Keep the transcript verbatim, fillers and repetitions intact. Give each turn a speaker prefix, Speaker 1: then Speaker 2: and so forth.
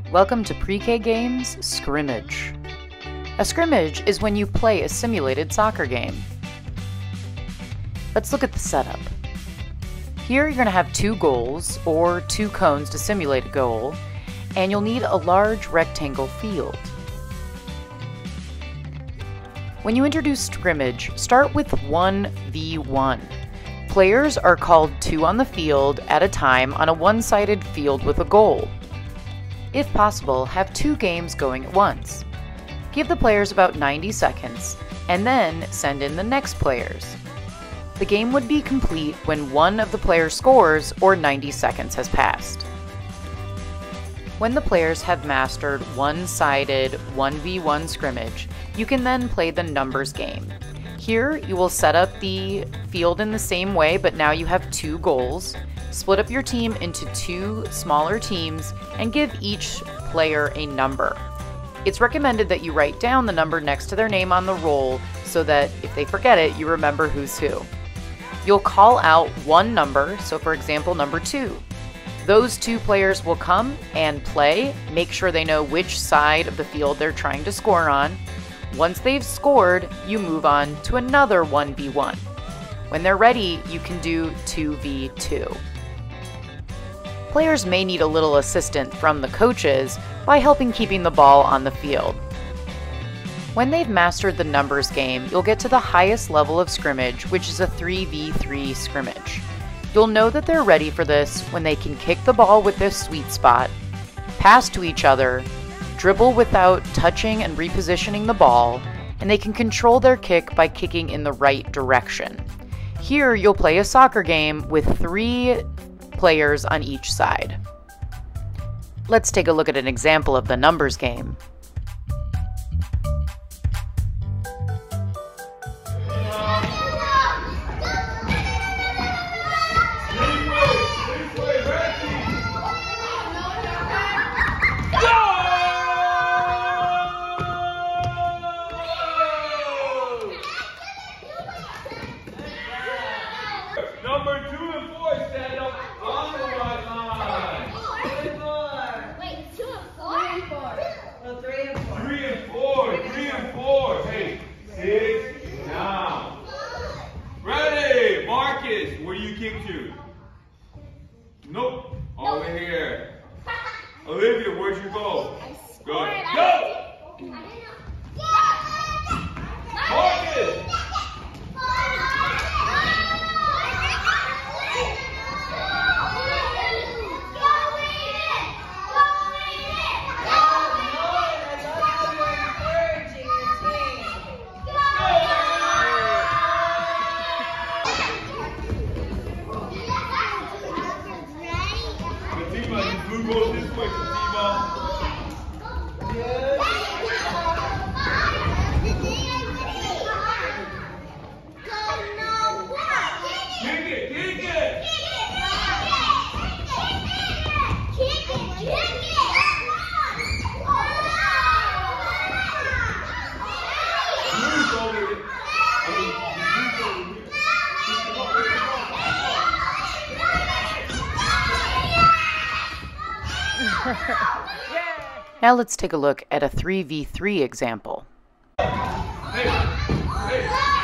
Speaker 1: Welcome to Pre-K Games Scrimmage. A scrimmage is when you play a simulated soccer game. Let's look at the setup. Here you're going to have two goals, or two cones to simulate a goal, and you'll need a large rectangle field. When you introduce scrimmage, start with one v one. Players are called two on the field at a time on a one-sided field with a goal. If possible, have two games going at once. Give the players about ninety seconds, and then send in the next players. The game would be complete when one of the players scores or ninety seconds has passed. When the players have mastered one-sided one v one scrimmage, you can then play the numbers game. Here, you will set up the field in the same way, but now you have two goals. Split up your team into two smaller teams and give each player a number. It's recommended that you write down the number next to their name on the roll so that if they forget it, you remember who's who. You'll call out one number, so for example, number two. Those two players will come and play, make sure they know which side of the field they're trying to score on. Once they've scored, you move on to another one v one. When they're ready, you can do two v two. Players may need a little assistance from the coaches by helping keeping the ball on the field. When they've mastered the numbers game, you'll get to the highest level of scrimmage, which is a three v three scrimmage. You'll know that they're ready for this when they can kick the ball with their sweet spot, pass to each other, dribble without touching and repositioning the ball, and they can control their kick by kicking in the right direction. Here, you'll play a soccer game with three players on each side. Let's take a look at an example of the numbers game.
Speaker 2: Number two and four stand up on the right line.
Speaker 3: Three and four. Wait, two and four? Three and four. Well, three and four.
Speaker 2: Three and four. Three and four. Hey, sit down. Ready, Marcus. Where you kick to? Nope. Over here. Olivia, where'd you go? Good. Go. Marcus. Blue goes this way, Fatima. Kick it, kick it. Blue's over it. I mean, blue's over it.
Speaker 1: Now let's take a look at a three v three example.
Speaker 2: Hey, hey.